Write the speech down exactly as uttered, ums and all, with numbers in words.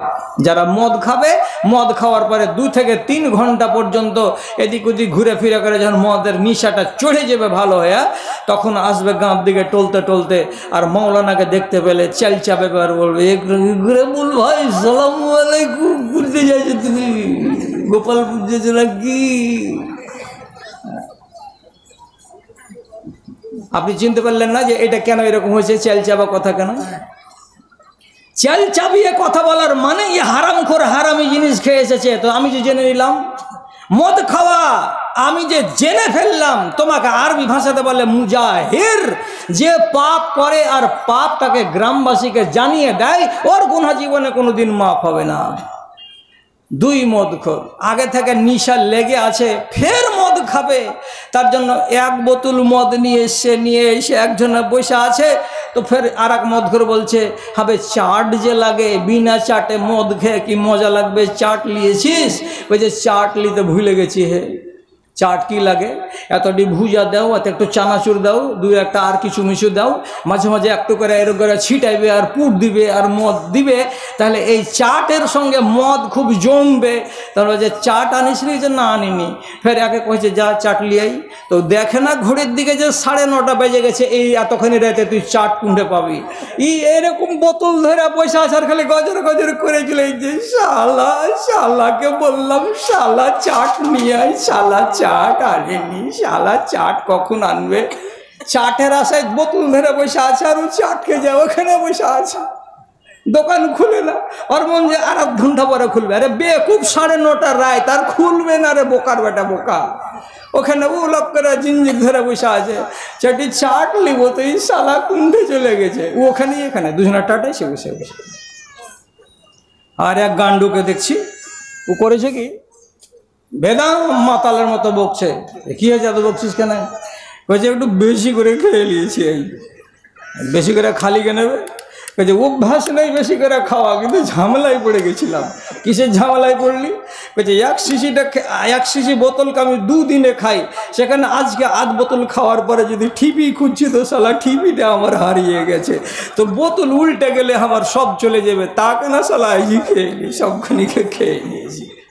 যারা মদ খাবে, মদ খাওয়ার পরে দু থেকে তিন ঘন্টা পর্যন্ত এদিক ওদিক ঘুরে ফিরে করে যখন মদের নিশাটা চড়ে যাবে ভালো হয়ে, তখন আসবে গাঁর দিকে টলতে টলতে, আর মৌলানাকে দেখতে পেলে চেলচাবে আর বলবে, ঘুরে বল ভাই সালাম আলাইকুম, ঘুরতে যাইছো তুমি গোপালপুর যেছো নাকি? আপনি চিনতে পারলেন না যে এটা কেন এরকম হয়েছে? চেলচাবা কথা কেন? চাল চাবিয়ে কথা বলার মানে এই হারামখোর হারামি জিনিস খেয়ে এসেছে। তো আমি যে জেনে নিলাম মদ খাওয়া, আমি যে জেনে ফেললাম, তোমাকে আরবি ভাষাতে বলে মুজাহির, যে পাপ করে আর পাপটাকে গ্রামবাসীকে জানিয়ে দেয়, ওর গুনাহ জীবনে কোনোদিন মাফ হবে না। দুই মদখোর আগে থেকে নিশা লেগে আছে, ফের মদ খাবে, তার জন্য এক বোতল মদ নিয়ে এসে নিয়ে এসে একজনে বসে আছে, তো ফের আর এক মদখোর বলছে, হবে চাট যে লাগে, বিনা চাটে মদ খেয়ে কি মজা লাগবে, চাট নিয়েছিস? বলছে চাট নিতে ভুলে গেছি হে। চাট কি লাগে? এতটি ভুজা দাও, এত একটু চানাচুর দাও, দুই একটা আর কিছু মিছু দাও, মাঝে মাঝে একটু করে এরকম করে ছিটাইবে আর পুট দিবে আর মদ দিবে, তাহলে এই চাটের সঙ্গে মদ খুব জমবে। তাহলে যে চাট আনিস নি? যে না আনিনি। ফের একে কয়েছে যা চাট লিয়াই, তো দেখে না ঘড়ির দিকে যে সাড়ে নটা বেজে গেছে, এই এতখানি রাতে তুই চাট কুঁড়ে পাবি। ই এরকম বোতল ধরে পয়সা আসার খালি গজর গজর করেছিল, এই যে শালা শালাকে বললাম শালা চাট নিয়ে আয়, শালা চাট আনেনি, শালা চাট কখন আনবে? চাটের আশায় বোতল ধরে বসে আছে, আর ও চাট খেয়ে যায়, ওখানে বসে আছে, দোকান খুলে না। ওর মন যে আর এক ঘন্টা পরে খুলবে। আরে বেকুব, সাড়ে নটার রায়, তার খুলবে না রে বোকার বেটা বোকা। ওখানে ও লোক করে জিঞ্জির ধরে বসে আছে, চাটি চাট লিবো, তো এই শালা কুণ্ঠে চলে গেছে, ও ওখানে এখানে দুজনের টাটাই সে বসে বসে। আর এক গান্ডুকে দেখছি, ও করেছে কি, বেদাম মাতালের মতো বকছে। কি হয়েছে এত বকছিস কেন? বলছে একটু বেশি করে খেয়ে নিয়েছি। এই বেশি করে খালি কে নেবে? বলছে অভ্যাস নেই বেশি করে খাওয়া, কিন্তু ঝামেলায় পড়ে গেছিলাম। কিসের ঝামেলায় পড়লি? বলছে এক শিশিটা এক শিশি বোতলকে আমি দুদিনে খাই, সেখানে আজকে আধ বোতল খাওয়ার পরে যদি ঠিপি খুঁজছি তো শালা ঠিপিটা আমার হারিয়ে গেছে, তো বোতল উল্টে গেলে আমার সব চলে যাবে, তা কেন শালা এই খেয়ে নি, সবখানিকে খেয়ে নিয়েছি।